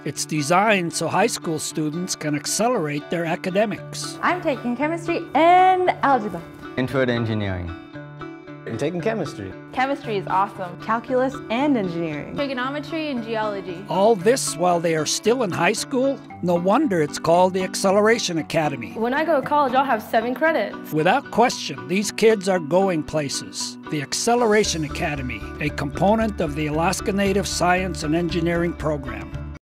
It's designed so high school students can accelerate their academics. I'm taking chemistry and algebra. Intro to engineering. I'm taking chemistry. Chemistry is awesome. Calculus and engineering. Trigonometry and geology. All this while they are still in high school? No wonder it's called the Acceleration Academy. When I go to college, I'll have 7 credits. Without question, these kids are going places. The Acceleration Academy, a component of the Alaska Native Science and Engineering program.